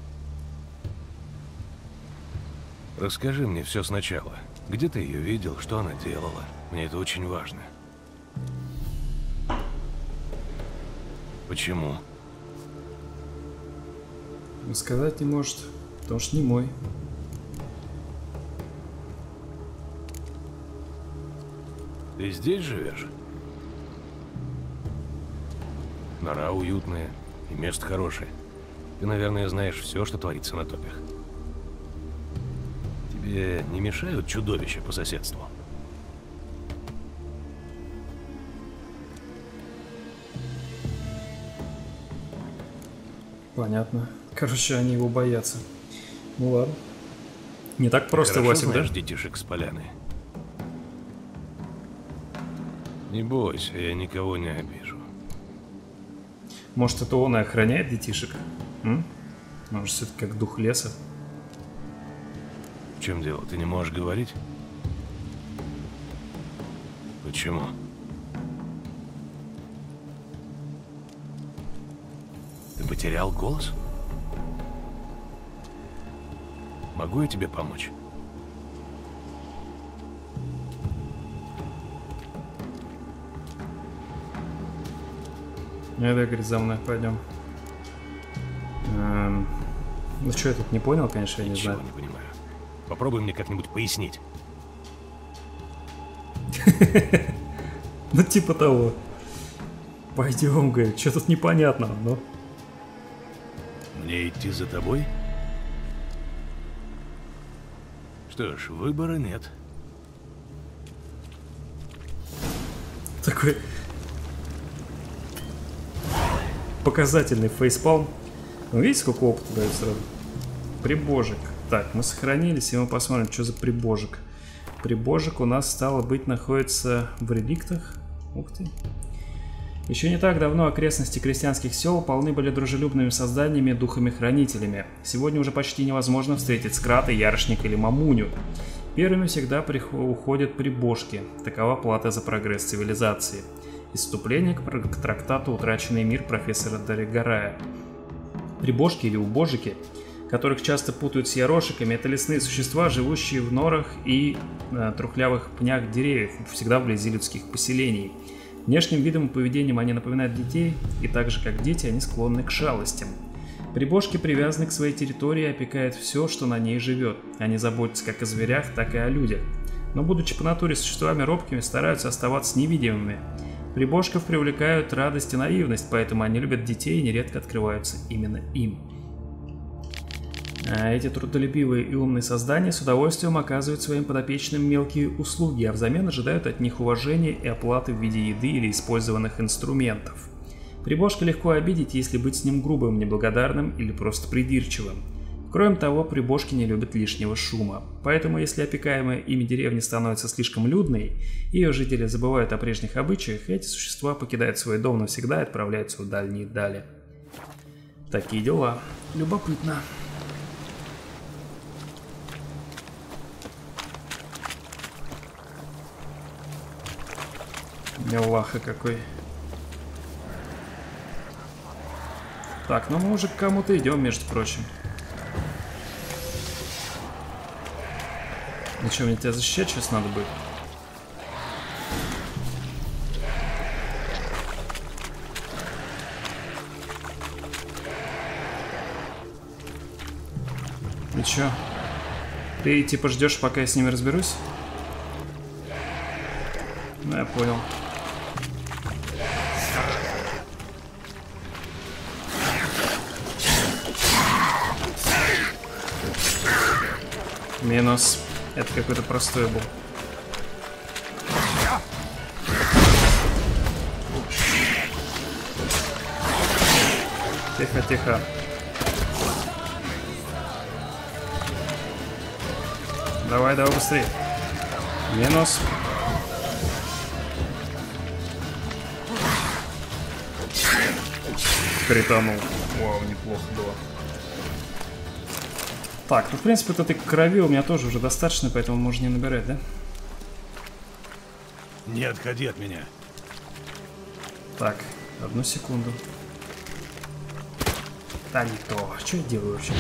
Расскажи мне все сначала. Где ты ее видел, что она делала? Мне это очень важно. Почему? Сказать не может, потому что не мой. Ты здесь живешь? Нора уютная и место хорошее. Ты, наверное, знаешь все, что творится на топях. Тебе не мешают чудовища по соседству? Понятно. Короче, они его боятся. Ну ладно. Не так просто, Хорошо Васик, да? знаешь детишек с поляны? Не бойся, я никого не обижу. Может, это он и охраняет детишек? М? Может, все-таки как дух леса? В чем дело? Ты не можешь говорить? Почему? Ты потерял голос? Могу я тебе помочь? Ну, давай, говорит, за мной пойдем. Эм... Ну, что я тут не понял, конечно, я не Ничего знаю. не понимаю. Попробуй мне как-нибудь пояснить. Ну, типа того. Пойдем, говорит, что тут непонятно, ну. Мне идти за тобой? Что ж, выбора нет. Такой показательный фейспалм. Вы видите, сколько опыта дает сразу? Прибожик. Так, мы сохранились, и мы посмотрим, что за прибожик. Прибожик у нас, стало быть, находится в реликтах. Ух ты. Еще не так давно окрестности крестьянских сел полны были дружелюбными созданиями, духами-хранителями. Сегодня уже почти невозможно встретить скрата, ярышник или мамуню. Первыми всегда уходят прибожки. Такова плата за прогресс цивилизации. Из вступления к, к трактату «Утраченный мир» профессора Даригарая. Прибожки или убожики, которых часто путают с ярошиками, это лесные существа, живущие в норах и э, трухлявых пнях деревьев, всегда вблизи людских поселений. Внешним видом и поведением они напоминают детей, и так же как дети, они склонны к шалостям. Прибожки привязаны к своей территории и опекают все, что на ней живет. Они заботятся как о зверях, так и о людях. Но, будучи по натуре существами робкими, стараются оставаться невидимыми. Прибожков привлекают радость и наивность, поэтому они любят детей и нередко открываются именно им. А эти трудолюбивые и умные создания с удовольствием оказывают своим подопечным мелкие услуги, а взамен ожидают от них уважения и оплаты в виде еды или использованных инструментов. Прибожка легко обидеть, если быть с ним грубым, неблагодарным или просто придирчивым. Кроме того, прибожки не любят лишнего шума. Поэтому, если опекаемая ими деревня становится слишком людной, и ее жители забывают о прежних обычаях, эти существа покидают свой дом навсегда и отправляются в дальние дали. Такие дела. Любопытно. Милаха какой. Так, ну мы уже к кому-то идем, между прочим. Ну что, мне тебя защищать сейчас надо будет? И чё? Ты типа ждешь, пока я с ними разберусь? Ну, я понял. Минус. Это какой-то простой был. Тихо, тихо. Давай, давай быстрее. Минус. Кританул. Вау, неплохо было. Так, ну в принципе от этой крови у меня тоже уже достаточно, поэтому можно не набирать, да? Не отходи от меня. Так, одну секунду. Да не то. Что я делаю вообще?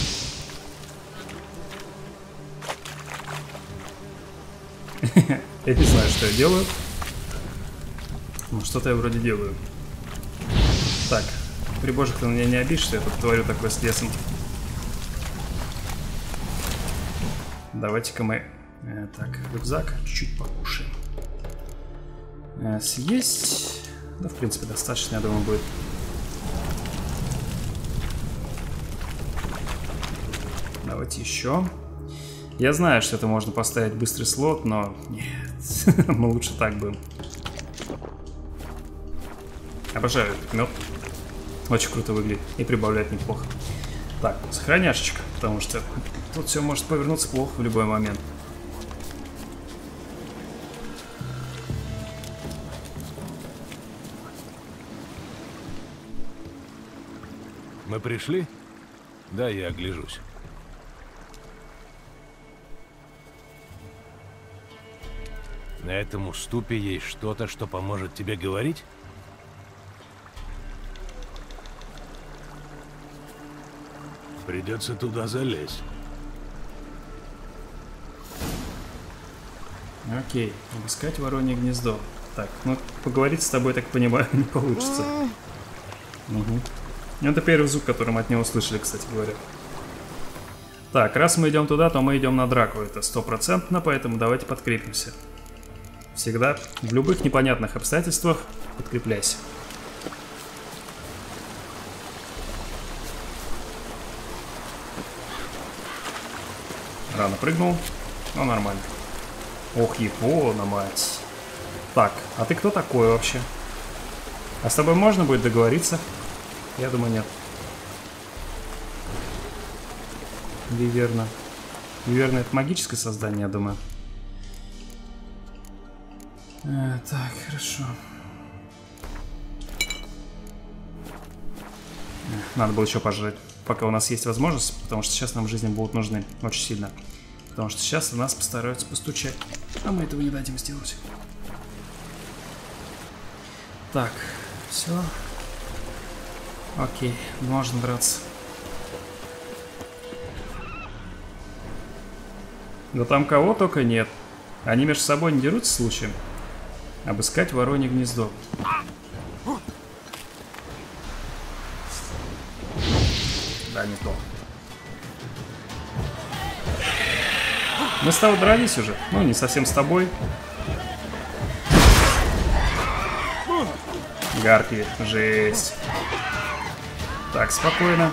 Я не знаю, что я делаю. Ну, что-то я вроде делаю. Так, прибожик, ты на меня не обидишь, что я тут творю такое с лесом? Давайте-ка мы... Э, так, рюкзак. Чуть-чуть покушаем. Э, съесть... Да, в принципе, достаточно, я думаю, будет. Давайте еще. Я знаю, что это можно поставить быстрый слот, но нет, мы лучше так будем. Обожаю этот мед. Очень круто выглядит и прибавляет неплохо. Так, сохраняшечка, потому что тут все может повернуться плохо в любой момент. Мы пришли? Да, я огляжусь. На этом уступе есть что-то, что поможет тебе говорить? Придется туда залезть. Окей, обыскать воронье гнездо. Так, ну поговорить с тобой, так понимаю, не получится. Угу. Это первый звук, который мы от него услышали, кстати говоря. Так, раз мы идем туда, то мы идем на драку. Это стопроцентно, поэтому давайте подкрепимся. Всегда, в любых непонятных обстоятельствах, подкрепляйся. Рано прыгнул, но нормально. Ох, Япона, мать. Так, а ты кто такой вообще? А с тобой можно будет договориться? Я думаю, нет. Виверна. Виверна — это магическое создание, я думаю. А, так, хорошо. Надо было еще пожрать, пока у нас есть возможность, потому что сейчас нам в жизни будут нужны очень сильно. Потому что сейчас нас постараются постучать, а мы этого не дадим сделать. Так, все. Окей, можно драться. Да там кого только нет. Они между собой не дерутся случаем? Обыскать воронье гнездо. Да, не то. Мы с тобой дрались уже. Ну, не совсем с тобой. Гарпи, жесть. Так, спокойно.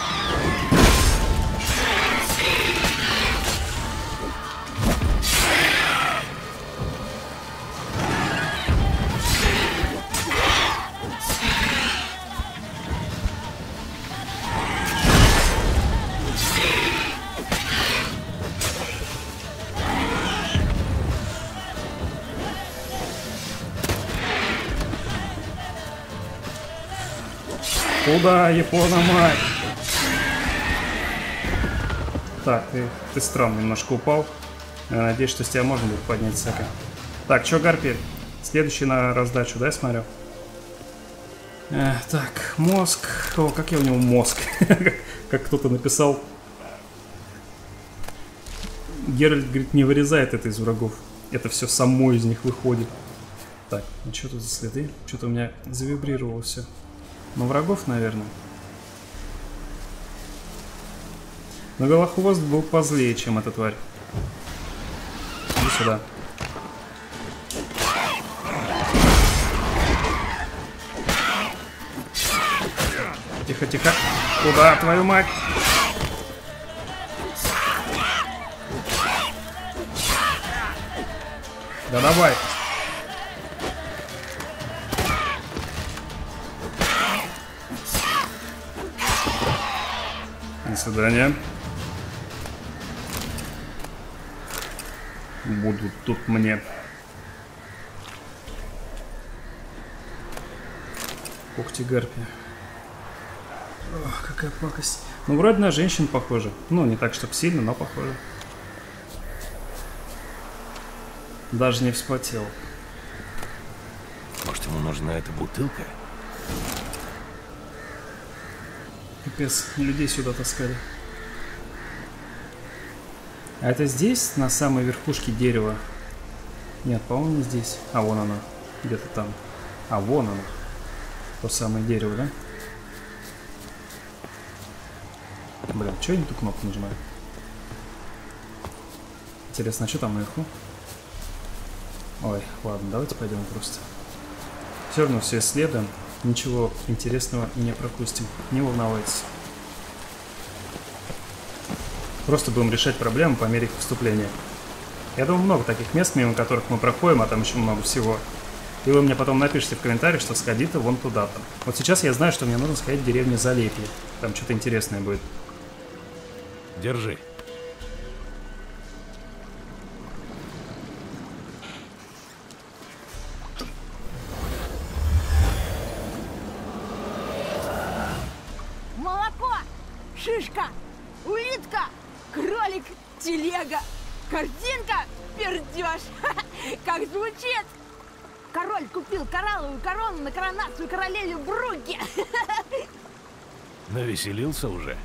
Куда, Япона, мать? Так, ты, ты странно немножко упал. Я надеюсь, что с тебя можно будет поднять всякое. Так, чё, Гарпи? Следующий на раздачу, да, я смотрю? Э, так, мозг. О, как я у него мозг? Как кто-то написал. Геральт говорит, не вырезает это из врагов. Это все само из них выходит. Так, ну что тут за следы? Что-то у меня завибрировало все. Но врагов, наверное. Но Голохвост был позлее, чем эта тварь. Иди сюда. Тихо, тихо. Куда, твою мать? Да давай. До свидания. Будут тут мне. Когти гарпи. Ох, какая пакость. Ну, вроде на женщин похоже. Ну, не так, чтобы сильно, но похоже. Даже не вспотел. Может, ему нужна эта бутылка? Капец, людей сюда таскали. А это здесь, на самой верхушке дерева? Нет, по-моему, не здесь. А вон оно, где-то там. А вон оно. То самое дерево, да? Блин, что я не ту кнопку нажимаю? Интересно, а что там наверху? Ой, ладно, давайте пойдем просто. Все равно все исследуем. Ничего интересного не пропустим. Не волнуйтесь. Просто будем решать проблемы по мере их поступления. Я думаю, много таких мест, мимо которых мы проходим, а там еще много всего. И вы мне потом напишите в комментариях, что сходи-то вон туда-то. Вот сейчас я знаю, что мне нужно сходить в деревню Залепье. Там что-то интересное будет. Держи. Молоко, шишка, улитка, кролик, телега, корзинка, пердеж. Как звучит? Король купил коралловую корону на коронацию королеве Бруги. Навеселился уже?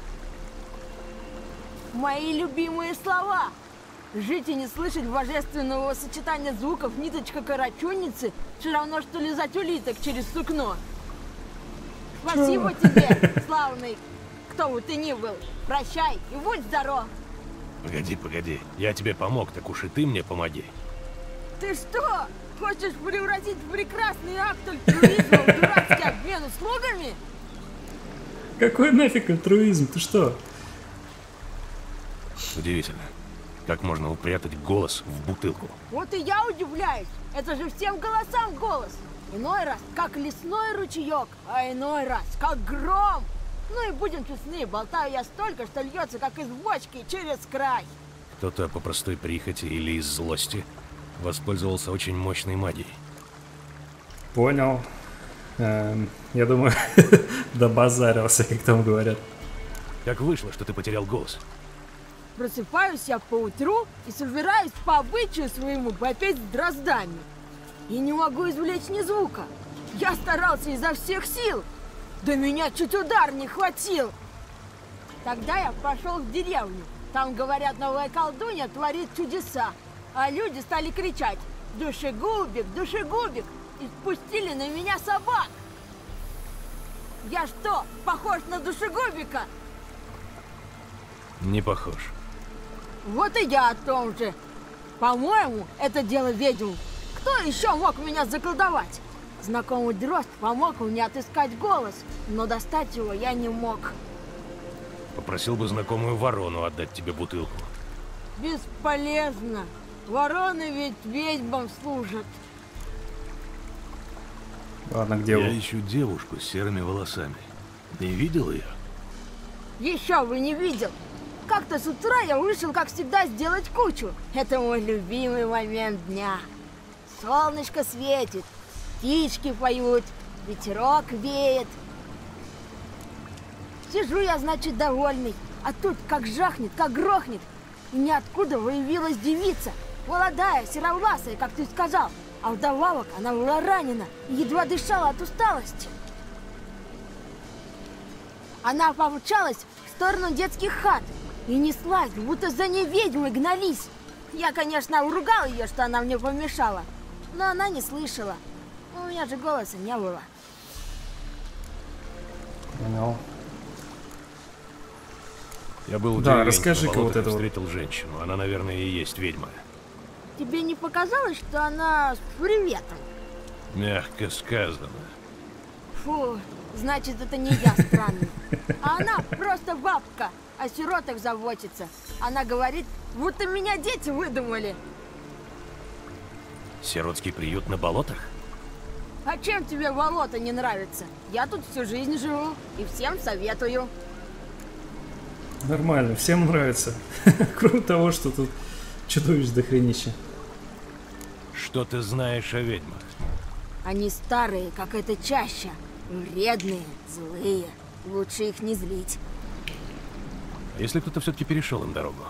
Мои любимые слова. Жить и не слышать божественного сочетания звуков ниточка карачунницы все равно, что лизать улиток через сукно. Спасибо тебе, славный, кто бы ты ни был. Прощай и будь здоров. Погоди, погоди. Я тебе помог, так уж и ты мне помоги. Ты что, хочешь превратить в прекрасный акт альтруизма в дурацкий обмен услугами? Какой нафиг альтруизм? Ты что? Удивительно. Как можно упрятать голос в бутылку? Вот и я удивляюсь. Это же всем голосам голос. Иной раз как лесной ручеек, а иной раз как гром. Ну и будем честны, болтаю я столько, что льется как из бочки через край. Кто-то по простой прихоти или из злости воспользовался очень мощной магией. Понял. Эм, я думаю, добазарился, как там говорят. Как вышло, что ты потерял голос? Просыпаюсь я поутру и собираюсь по обычаю своему попеть с дроздами. И не могу извлечь ни звука. Я старался изо всех сил. Да меня чуть удар не хватил. Тогда я пошел в деревню. Там, говорят, новая колдунья творит чудеса. А люди стали кричать: «Душегубик, душегубик!» И спустили на меня собак. Я что, похож на душегубика? Не похож. Вот и я о том же. По-моему, это дело ведьм. Кто еще мог меня заколдовать? Знакомый дрозд помог мне отыскать голос, но достать его я не мог. Попросил бы знакомую ворону отдать тебе бутылку. Бесполезно. Вороны ведь ведьмам служат. Ладно, где Я вы? ищу девушку с серыми волосами. Не видел ее? Еще бы не видел. Как-то с утра я вышел, как всегда, сделать кучу. Это мой любимый момент дня. Солнышко светит, птички поют, ветерок веет. Сижу я, значит, довольный. А тут как жахнет, как грохнет. И ниоткуда выявилась девица. Молодая, серовласая, как ты сказал. А вдобавок она была ранена и едва дышала от усталости. Она помчалась в сторону детских хат и неслась, будто за ней ведьмы гнались. Я, конечно, уругал ее, что она мне помешала, но она не слышала. У меня же голоса не было. Понял. Я был в Да, деревне, расскажи-ка на вот болотах это вот. встретил женщину. Она, наверное, и есть ведьма. Тебе не показалось, что она с приветом? Мягко сказано. Фу, значит, это не я странный. А она просто бабка, о сиротах заботится. Она говорит, будто меня дети выдумали. Сиротский приют на болотах? А чем тебе болото не нравится? Я тут всю жизнь живу и всем советую. Нормально, всем нравится. Кроме того, что тут чудовищ дохренища. Что ты знаешь о ведьмах? Они старые, как эта чаща. Вредные, злые. Лучше их не злить. А если кто-то все-таки перешел им дорогу?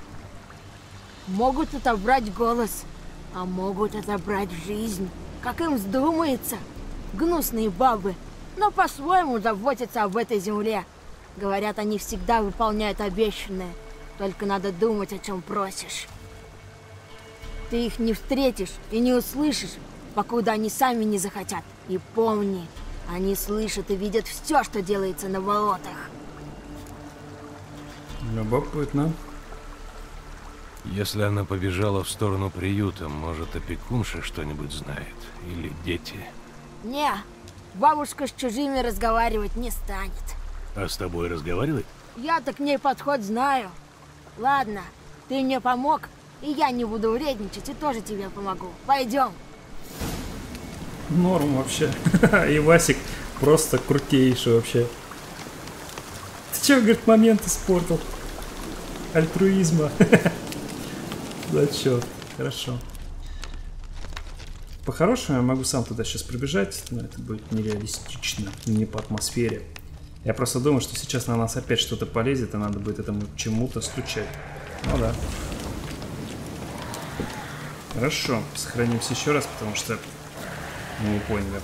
Могут отобрать голос, а могут отобрать жизнь, как им вздумается. Гнусные бабы, но по-своему заботятся об этой земле. Говорят, они всегда выполняют обещанное. Только надо думать, о чем просишь. Ты их не встретишь и не услышишь, покуда они сами не захотят. И помни, они слышат и видят все, что делается на болотах. Любопытно. Если она побежала в сторону приюта, может, опекунша что-нибудь знает? Или дети? Не, бабушка с чужими разговаривать не станет. А с тобой разговаривает? Я-то к ней подход знаю. Ладно, ты мне помог, и я не буду вредничать, и тоже тебе помогу. Пойдем. Норм вообще. И Васик просто крутейший вообще. Ты чё, говорит, момент испортил? Альтруизма. Зачет. Хорошо. По-хорошему я могу сам туда сейчас пробежать, но это будет нереалистично, не по атмосфере. Я просто думаю, что сейчас на нас опять что-то полезет, и надо будет этому чему-то стучать. Ну да. Хорошо, сохранимся еще раз, потому что мы не поняли.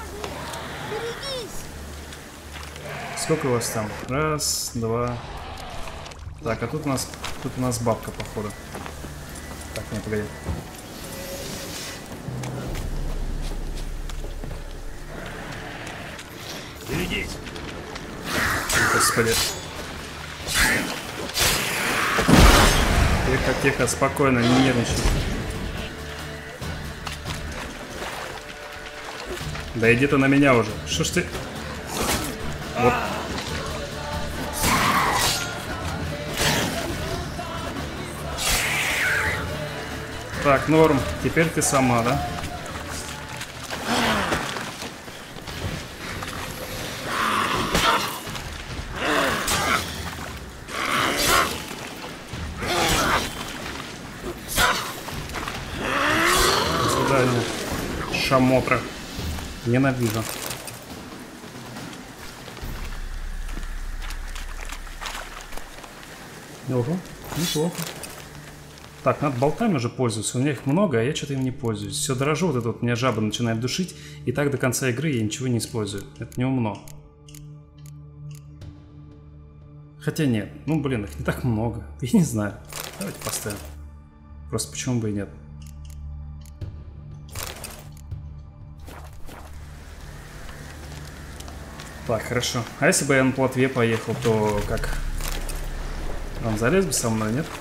Сколько у вас там? Раз, два. Так, а тут у нас тут у нас бабка, походу. Так, не, погоди. Берегись! Господи. Тихо, тихо, спокойно, не нервничай. Да иди ты на меня уже. Что ж ты... Вот. Так, норм. Теперь ты сама, да? До свидания. Шамотра. Ненавижу. Ого, неплохо. Так, надо болтами уже пользоваться. У меня их много, а я что-то им не пользуюсь. Все дорожу, вот это вот меня жаба начинает душить, и так до конца игры я ничего не использую. Это не умно. Хотя нет, ну блин, их не так много. Я не знаю. Давайте поставим. Просто почему бы и нет. Так, хорошо. А если бы я на плотве поехал, то как? Он залез бы со мной, нет?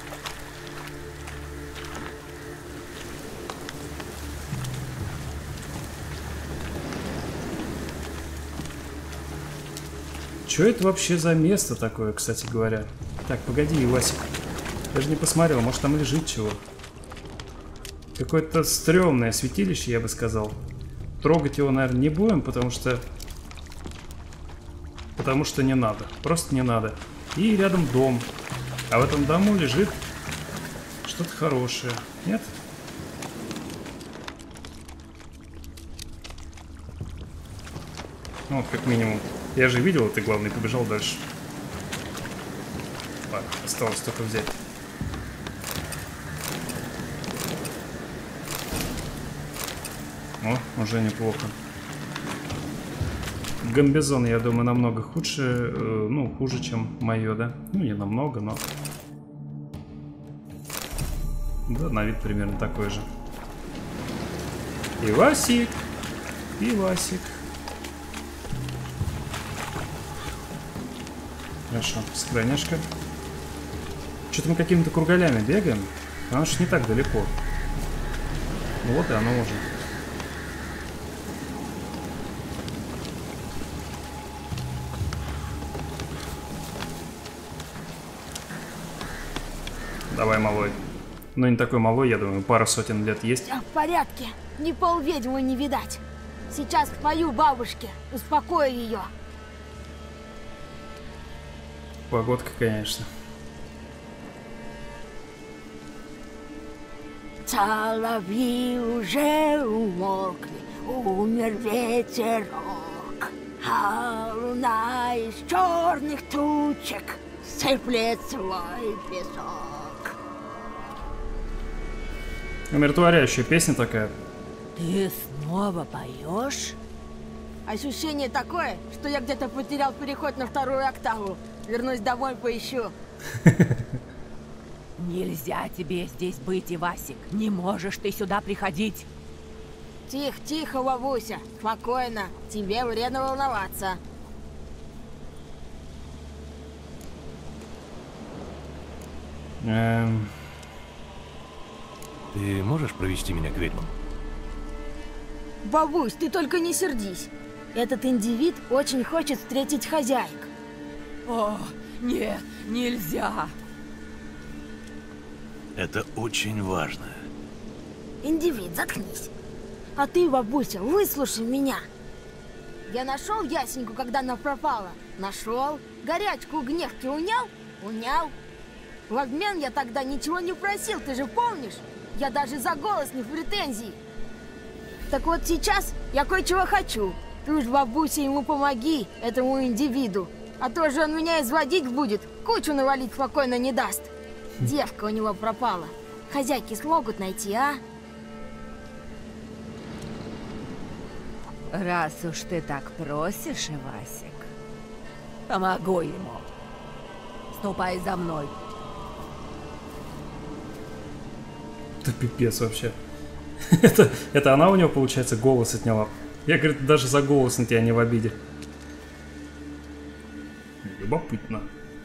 Что это вообще за место такое, кстати говоря? Так, погоди, Ивасик. Я же не посмотрел, может там лежит чего. Какое-то стрёмное святилище, я бы сказал. Трогать его, наверное, не будем, потому что... Потому что не надо. Просто не надо. И рядом дом. А в этом дому лежит что-то хорошее. Нет? Ну, вот как минимум. Я же видел, ты, главное, побежал дальше. Так, осталось только взять. О, уже неплохо. Гамбизон, я думаю, намного худше, э, ну, хуже, чем мое, да? Ну, не намного, но... Да, на вид примерно такой же. Ивасик! Ивасик! Хорошо, сохраняшка. Что-то мы какими-то кругалями бегаем. Оно ж не так далеко. Ну вот и оно уже. Давай, малой. Ну, не такой малой, я думаю, пару сотен лет есть. Я в порядке. Ни полведьмы не видать. Сейчас пою бабушке, успокою ее. Погодка, конечно. Соловьи уже умолкли, умер ветерок, а луна из черных тучек сыплет свой песок. Умиротворяющая песня такая. Ты снова поешь? Ощущение такое, что я где-то потерял переход на вторую октаву. Вернусь домой, поищу. Нельзя тебе здесь быть, Ивасик. Не можешь ты сюда приходить. Тихо, тихо, бабуся. Спокойно. Тебе вредно волноваться. Эм... Ты можешь провести меня к ведьмам? Бабусь, ты только не сердись. Этот индивид очень хочет встретить хозяек. О, нет, нельзя. Это очень важно. Индивид, заткнись. А ты, бабуся, выслушай меня. Я нашел Ясеньку, когда она пропала. Нашел. Горячку гневки унял? Унял. В обмен я тогда ничего не просил, ты же помнишь? Я даже за голос не в претензии. Так вот сейчас я кое-чего хочу. Ты уж, бабуся, ему помоги, этому индивиду. А то же он меня изводить будет, кучу навалить спокойно не даст. Девка у него пропала. Хозяйки смогут найти, а? Раз уж ты так просишь, Ивасик, помогу ему. Ступай за мной. Да пипец вообще. это, это она у него, получается, голос отняла. Я, говорит, даже за голос на тебя не в обиде. Любопытно.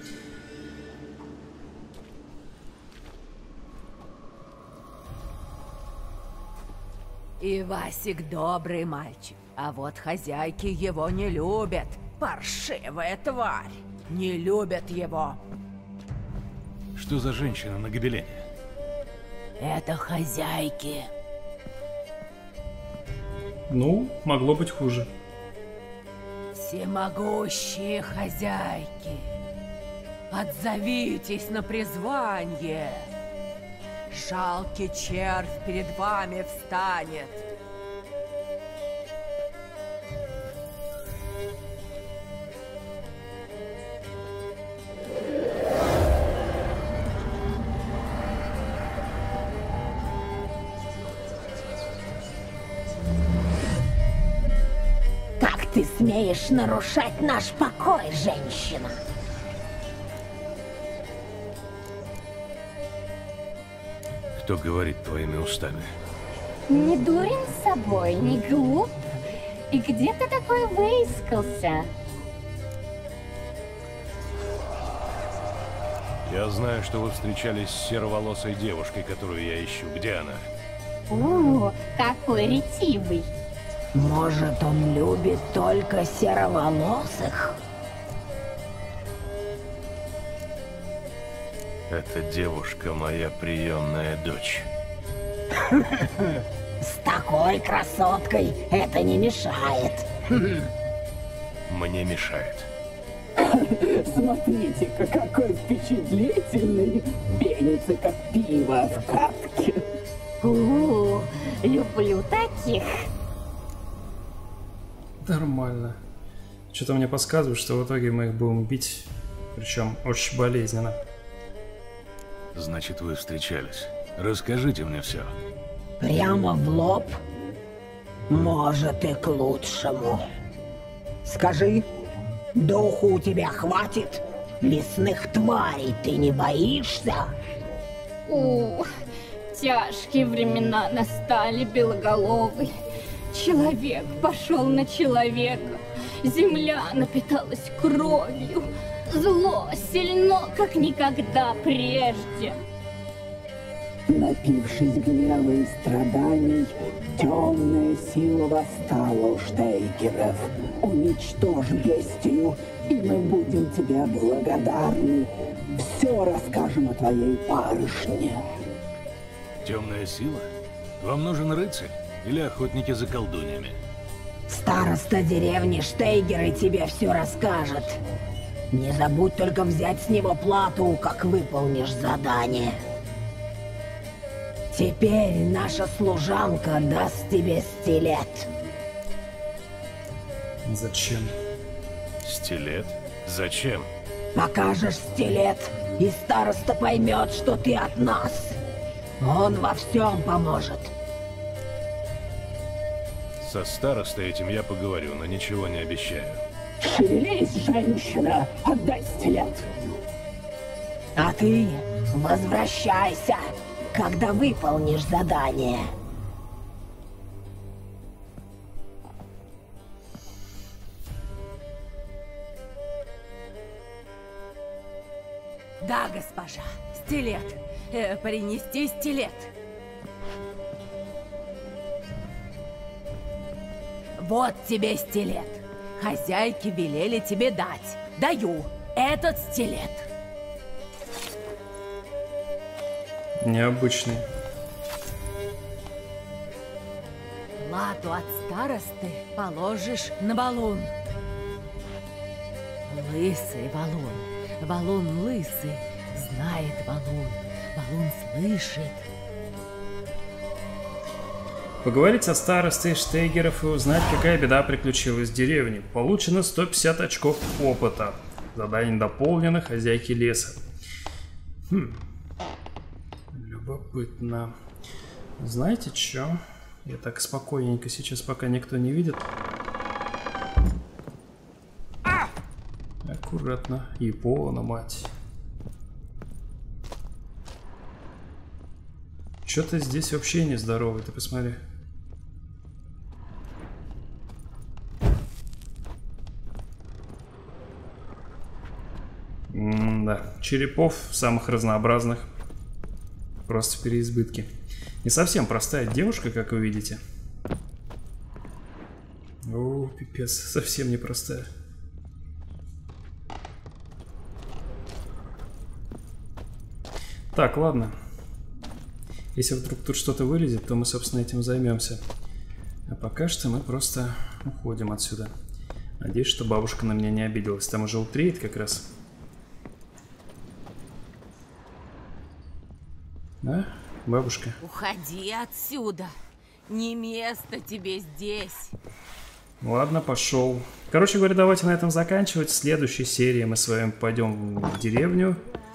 Ивасик добрый мальчик, а вот хозяйки его не любят. Паршивая тварь. Не любят его. Что за женщина на гобелене? Это хозяйки. Ну, могло быть хуже. Всемогущие хозяйки, отзовитесь на призвание. Жалкий червь перед вами встанет. Как ты смеешь нарушать наш покой, женщина? Кто говорит твоими устами? Не дурен с собой, не глуп. И где ты такой выискался? Я знаю, что вы встречались с сероволосой девушкой, которую я ищу. Где она? О, какой ретивый. Может, он любит только сероволосых? Эта девушка моя приемная дочь. С такой красоткой это не мешает. Мне мешает. Смотрите-ка, какой впечатлительный. Пенится, как пиво в катке. У, люблю таких. Нормально. Что-то мне подсказывает, что в итоге мы их будем бить, причем очень болезненно. Значит, вы встречались. Расскажите мне все. Прямо в лоб? Может, и к лучшему. Скажи, духу у тебя хватит? Лесных тварей ты не боишься? У, тяжкие времена настали, белоголовый. Человек пошел на человека. Земля напиталась кровью. Зло сильно, как никогда прежде. Напившись гнева и страданий, темная сила восстала у Штейгеров. Уничтожь бестию, и мы будем тебе благодарны. Все расскажем о твоей барышне. Темная сила? Вам нужен рыцарь или охотники за колдуньями? Староста деревни Штейгеры тебе все расскажет. Не забудь только взять с него плату, как выполнишь задание. Теперь наша служанка даст тебе стилет. Зачем? Стилет? Зачем? Покажешь стилет, и староста поймет, что ты от нас. Он во всем поможет. Со старостой этим я поговорю, но ничего не обещаю. Шевелись, женщина, отдай стилет. А ты возвращайся, когда выполнишь задание. Да, госпожа, стилет. Э, принести стилет. Вот тебе стилет. Хозяйки велели тебе дать. Даю этот стилет. Необычный. Плату от старосты положишь на валун. Лысый валун, валун лысый, знает валун, валун слышит. Поговорить со старостой Штейгеров и узнать, какая беда приключилась в деревне. Получено сто пятьдесят очков опыта. Задание дополнено, хозяйки леса. Хм. Любопытно. Знаете что? Я так спокойненько сейчас, пока никто не видит. Аккуратно. Япона, мать. Что-то здесь вообще не здоровый, ты посмотри. М-да, черепов самых разнообразных. Просто в переизбытке. Не совсем простая девушка, как вы видите. О, пипец, совсем непростая. Так, ладно. Если вдруг тут что-то вылезет, то мы, собственно, этим займемся. А пока что мы просто уходим отсюда. Надеюсь, что бабушка на меня не обиделась. Там уже утреет как раз. А, бабушка? Уходи отсюда. Не место тебе здесь. Ладно, пошел. Короче говоря, давайте на этом заканчивать. В следующей серии мы с вами пойдем в деревню.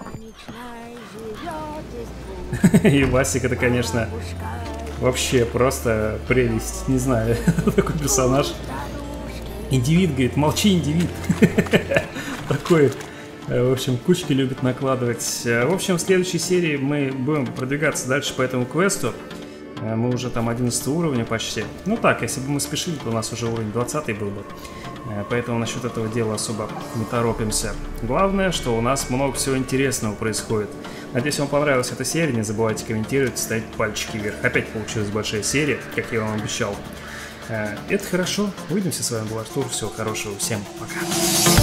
И Васик, это, конечно, вообще просто прелесть. Не знаю, такой персонаж. Индивид, говорит, молчи, индивид. Такой, в общем, кучки любит накладывать. В общем, в следующей серии мы будем продвигаться дальше по этому квесту. Мы уже там одиннадцатый уровня почти. Ну так, если бы мы спешили, то у нас уже уровень двадцатый был бы. Поэтому насчет этого дела особо не торопимся. Главное, что у нас много всего интересного происходит. Надеюсь, вам понравилась эта серия. Не забывайте комментировать, ставить пальчики вверх. Опять получилась большая серия, как я вам обещал. Это хорошо. Увидимся с вами, был Артур. Всего хорошего. Всем пока.